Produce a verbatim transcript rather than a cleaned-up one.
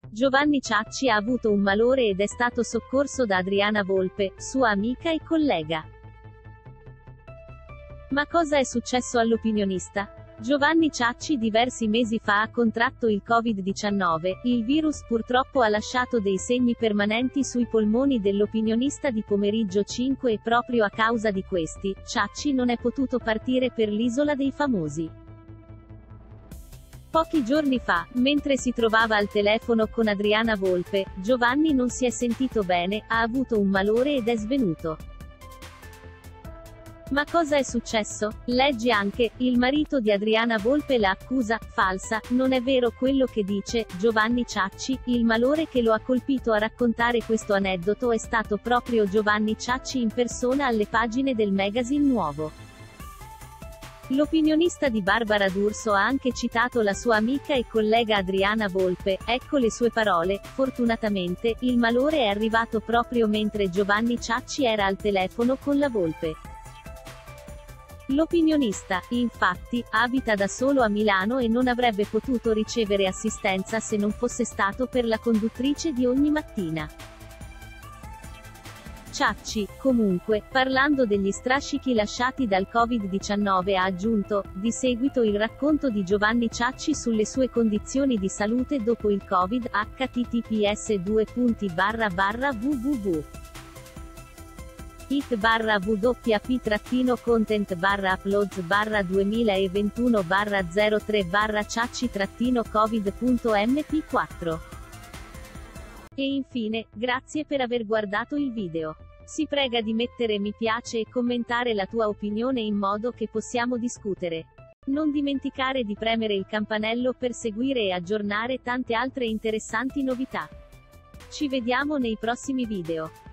Giovanni Ciacci ha avuto un malore ed è stato soccorso da Adriana Volpe, sua amica e collega. Ma cosa è successo all'opinionista? Giovanni Ciacci diversi mesi fa ha contratto il covid diciannove, il virus purtroppo ha lasciato dei segni permanenti sui polmoni dell'opinionista di Pomeriggio cinque e proprio a causa di questi, Ciacci non è potuto partire per l'Isola dei Famosi. Pochi giorni fa, mentre si trovava al telefono con Adriana Volpe, Giovanni non si è sentito bene, ha avuto un malore ed è svenuto. Ma cosa è successo? Leggi anche, il marito di Adriana Volpe la accusa, falsa, non è vero quello che dice, Giovanni Ciacci, il malore che lo ha colpito. A raccontare questo aneddoto è stato proprio Giovanni Ciacci in persona alle pagine del magazine Nuovo. L'opinionista di Barbara D'Urso ha anche citato la sua amica e collega Adriana Volpe, ecco le sue parole: fortunatamente, il malore è arrivato proprio mentre Giovanni Ciacci era al telefono con la Volpe. L'opinionista, infatti, abita da solo a Milano e non avrebbe potuto ricevere assistenza se non fosse stato per la conduttrice di Ogni Mattina. Ciacci, comunque, parlando degli strascichi lasciati dal covid diciannove ha aggiunto, di seguito il racconto di Giovanni Ciacci sulle sue condizioni di salute dopo il Covid, h t t p s due punti barra barra w w w punto it barra w p trattino content barra uploads barra duemilaventuno barra zero tre barra ciacci trattino covid punto m p quattro. E infine, grazie per aver guardato il video. Si prega di mettere mi piace e commentare la tua opinione in modo che possiamo discutere. Non dimenticare di premere il campanello per seguire e aggiornare tante altre interessanti novità. Ci vediamo nei prossimi video.